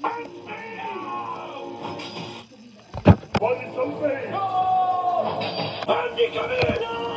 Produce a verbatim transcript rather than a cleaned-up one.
What is something? Oh! Andy, come here! No!